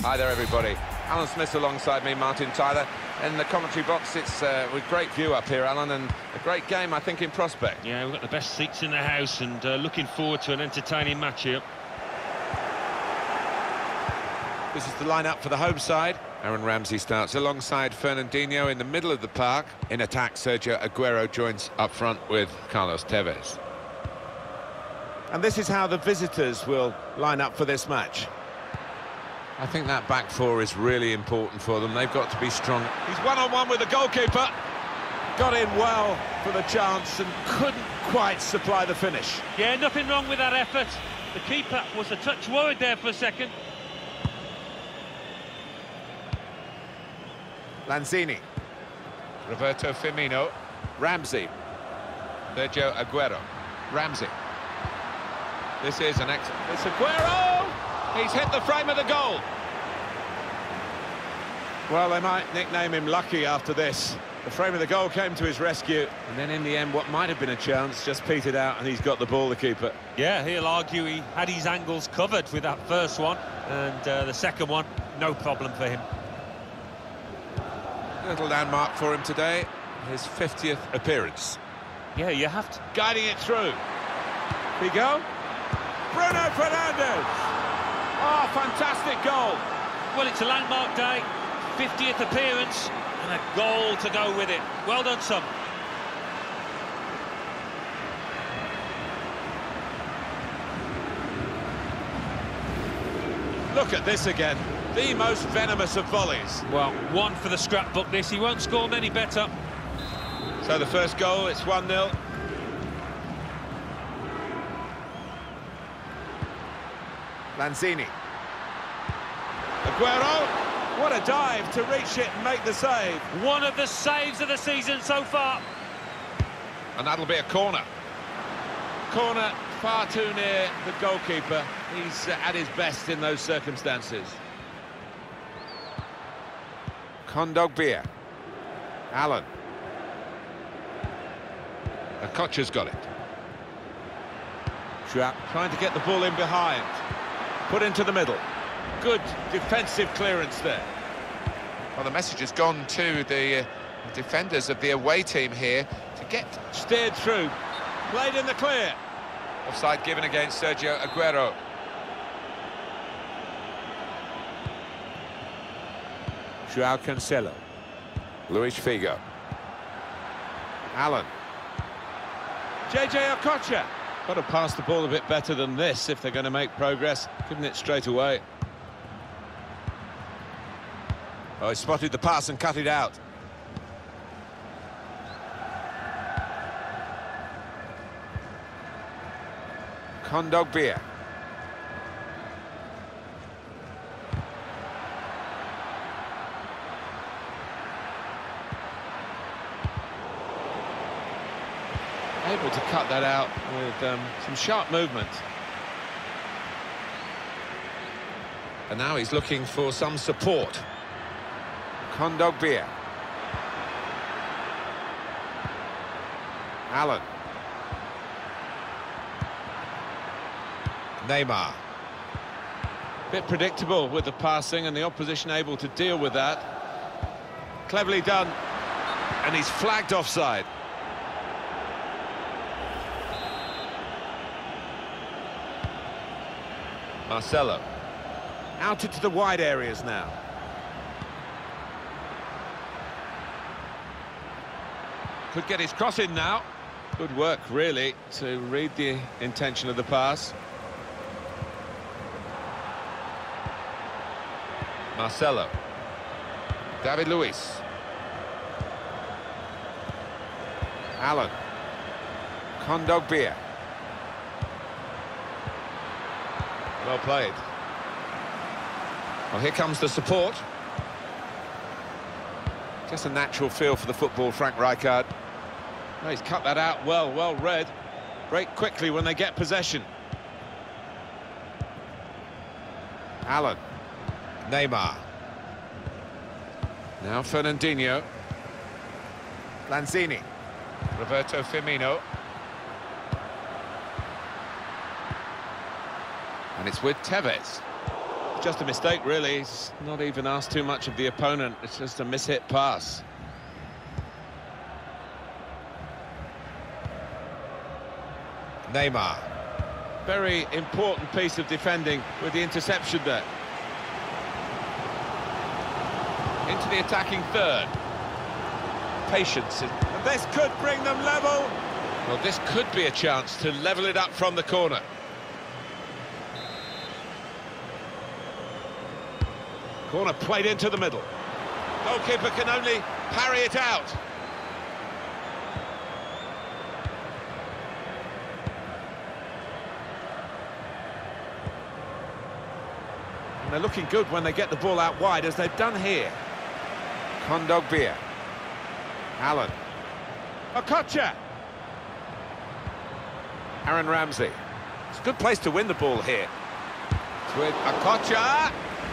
Hi there, everybody. Alan Smith alongside me, Martin Tyler. In the commentary box, it's with great view up here, Alan, and a great game, I think, in prospect. Yeah, we've got the best seats in the house and looking forward to an entertaining match here. This is the lineup for the home side. Aaron Ramsey starts alongside Fernandinho in the middle of the park. In attack, Sergio Aguero joins up front with Carlos Tevez. And this is how the visitors will line up for this match. I think that back four is really important for them. They've got to be strong. He's one-on-one with the goalkeeper. Got in well for the chance and couldn't quite supply the finish. Yeah, nothing wrong with that effort. The keeper was a touch worried there for a second. Lanzini. Roberto Firmino. Ramsey. Sergio Aguero. Ramsey. This is an excellent... It's Aguero! He's hit the frame of the goal. Well, they might nickname him Lucky after this. The frame of the goal came to his rescue, and then in the end, what might have been a chance just petered out, and he's got the ball, the keeper. Yeah, he'll argue he had his angles covered with that first one, and the second one, no problem for him. A little landmark for him today, his 50th appearance. Yeah, you have to. Guiding it through. Figo. Bruno Fernandes. Oh, fantastic goal. Well, it's a landmark day, 50th appearance, and a goal to go with it. Well done, son. Look at this again. The most venomous of volleys. Well, one for the scrapbook this. He won't score many better. So the first goal, it's 1-0. Lanzini. Aguero. What a dive to reach it and make the save. One of the saves of the season so far. And that'll be a corner. Corner far too near the goalkeeper. He's at his best in those circumstances. Kondogbia. Allen. Kocha's got it. Schwab trying to get the ball in behind. Put into the middle. Good defensive clearance there. Well, the message has gone to the defenders of the away team here to get... Steered through. Played in the clear. Offside given against Sergio Aguero. Joao Cancelo. Luis Figo. Allen. JJ Okocha. Got to pass the ball a bit better than this if they're going to make progress. Giving it straight away. Oh, he spotted the pass and cut it out. Kondogbia. Able to cut that out with some sharp movement. And now he's looking for some support. Kondogbia. Allen. Neymar. Bit predictable with the passing and the opposition able to deal with that. Cleverly done. And he's flagged offside. Marcelo. Out into the wide areas now. Could get his cross in now. Good work, really, to read the intention of the pass. Marcelo. David Luiz. Allen. Kondogbia. Well played. Well, here comes the support. Just a natural feel for the football, Frank Rijkaard. Oh, he's cut that out well read. Break quickly when they get possession. Allen. Neymar. Now Fernandinho. Lanzini. Roberto Firmino. And it's with Tevez. just a mistake, really. He's not even asked too much of the opponent. It's just a mishit pass. Neymar. Very important piece of defending with the interception there. Into the attacking third. Patience. And this could bring them level. Well, this could be a chance to level it up from the corner. Corner played into the middle. Goalkeeper can only parry it out. And they're looking good when they get the ball out wide, as they've done here. Kondogbia. Allen. Okocha. Aaron Ramsey. It's a good place to win the ball here. It's with Okocha.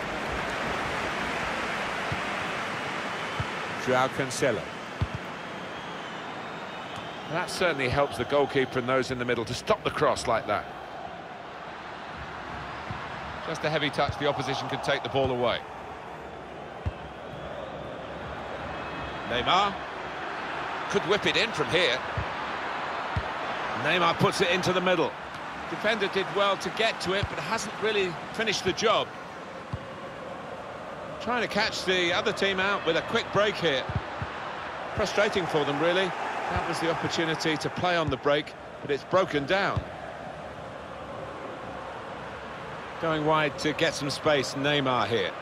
Joao Cancelo. That certainly helps the goalkeeper and those in the middle to stop the cross like that. Just a heavy touch, the opposition could take the ball away. Neymar could whip it in from here. Neymar puts it into the middle. Defender did well to get to it, but hasn't really finished the job. Trying to catch the other team out with a quick break here. Frustrating for them, really. That was the opportunity to play on the break, but it's broken down. Going wide to get some space, Neymar here.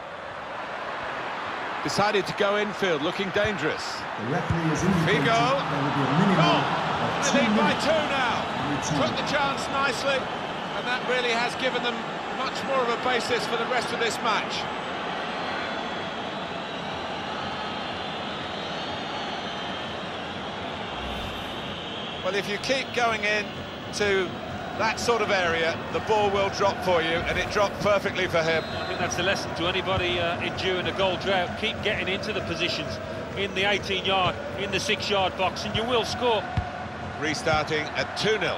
Decided to go infield, looking dangerous. The referee has indicated Figo. there will be a minimum of 2 They lead by minutes 2 now. in Took return. the chance nicely, and that really has given them much more of a basis for the rest of this match. Well, if you keep going in to that sort of area, the ball will drop for you, and it dropped perfectly for him. I think that's the lesson to anybody enduring a goal drought. Keep getting into the positions in the 18-yard, in the 6-yard box, and you will score. Restarting at 2-0.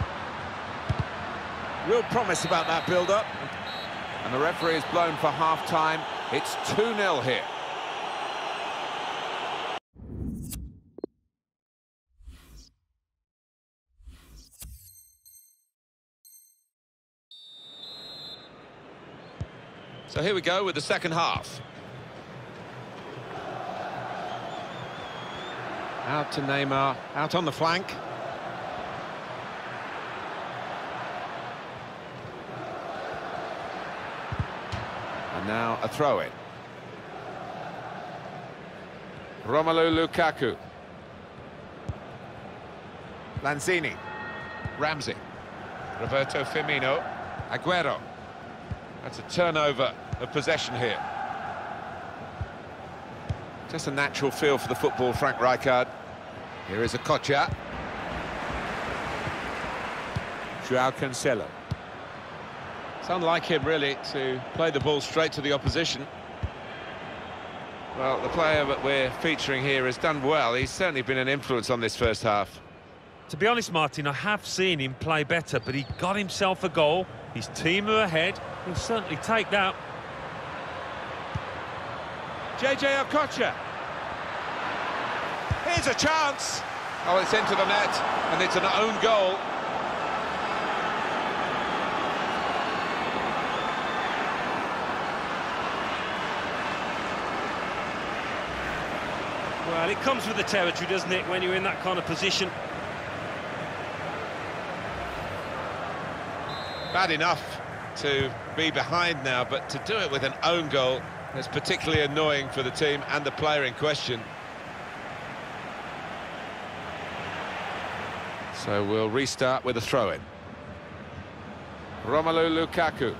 Real promise about that build-up. And the referee is blown for half-time. It's 2-0 here. So here we go with the second half. Out to Neymar, out on the flank. And now a throw-in. Romelu Lukaku. Lanzini. Ramsey. Roberto Firmino. Aguero. That's a turnover of possession here. Just a natural feel for the football, Frank Rijkaard. Here is Okocha. Joao Cancelo. It's unlike him, really, to play the ball straight to the opposition. Well, the player that we're featuring here has done well. He's certainly been an influence on this first half. To be honest, Martin, I have seen him play better, but he got himself a goal. His team are ahead. He'll certainly take that. JJ Okocha. Here's a chance. Oh, it's into the net, and it's an own goal. Well, it comes with the territory, doesn't it, when you're in that kind of position? Bad enough to be behind now, but to do it with an own goal is particularly annoying for the team and the player in question. So we'll restart with a throw-in. Romelu Lukaku.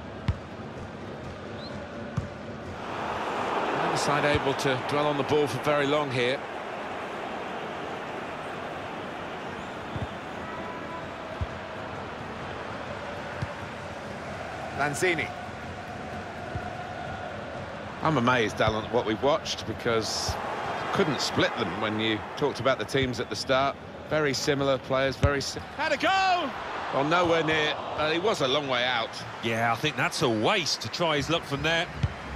Neither side able to dwell on the ball for very long here. Lanzini. I'm amazed, Alan, at what we've watched, because couldn't split them when you talked about the teams at the start. Very similar players, Had a go! Well, nowhere near. He was a long way out. Yeah, I think that's a waste to try his luck from there.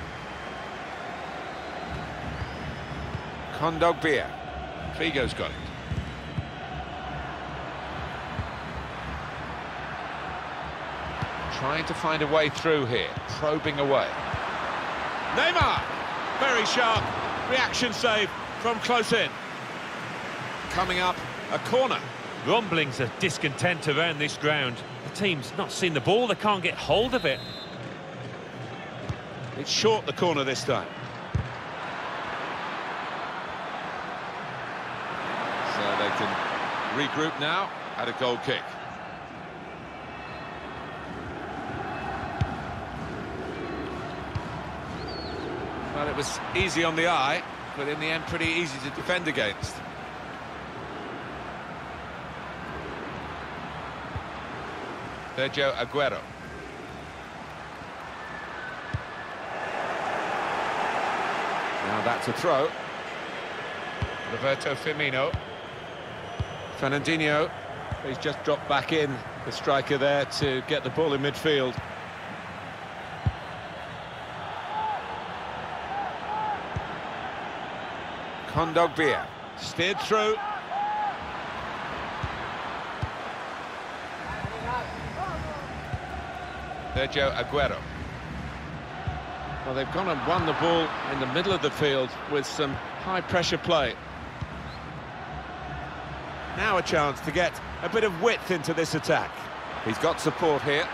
Kondogbia. Figo's got it. Trying to find a way through here, probing away. Neymar! Very sharp. Reaction save from close in. Coming up, a corner. Rumblings of discontent around this ground. The team's not seen the ball, they can't get hold of it. It's short the corner this time. So they can regroup now at a goal kick. Well, it was easy on the eye, but in the end pretty easy to defend against. Sergio Aguero. Now that's a throw. Roberto Firmino. Fernandinho. He's just dropped back in, the striker there, to get the ball in midfield. Kondogbia. Steered through. Sergio Aguero. Well, they've gone and won the ball in the middle of the field with some high-pressure play. Now a chance to get a bit of width into this attack. He's got support here.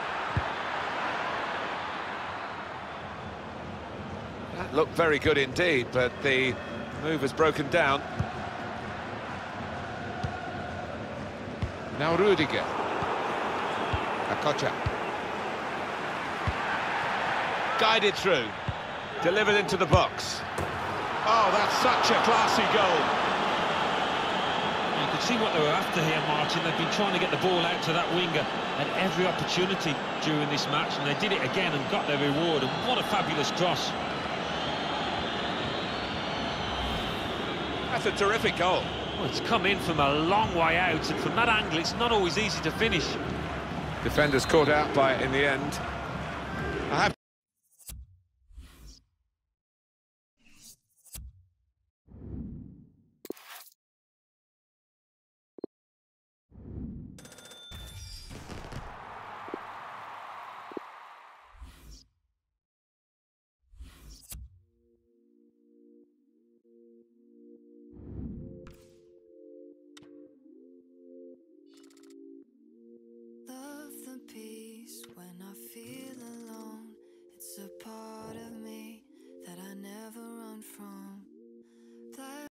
That looked very good indeed, but the move has broken down. Now Rudiger. Akocha. Guided through, delivered into the box. Oh, that's such a classy goal. You could see what they were after here, Martin. They've been trying to get the ball out to that winger at every opportunity during this match, and they did it again and got their reward. And what a fabulous cross. That's a terrific goal. Well, it's come in from a long way out, and from that angle, it's not always easy to finish. Defenders caught out by it in the end.